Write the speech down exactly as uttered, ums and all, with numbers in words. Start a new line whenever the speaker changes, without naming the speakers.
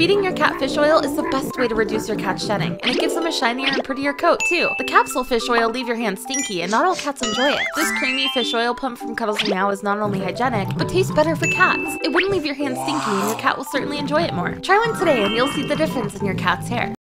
Feeding your cat fish oil is the best way to reduce your cat's shedding, and it gives them a shinier and prettier coat too. The capsule fish oil leave your hands stinky, and not all cats enjoy it. This creamy fish oil pumped from Cuddles and Meow is not only hygienic, but tastes better for cats. It wouldn't leave your hands stinky, and your cat will certainly enjoy it more. Try one today and you'll see the difference in your cat's hair.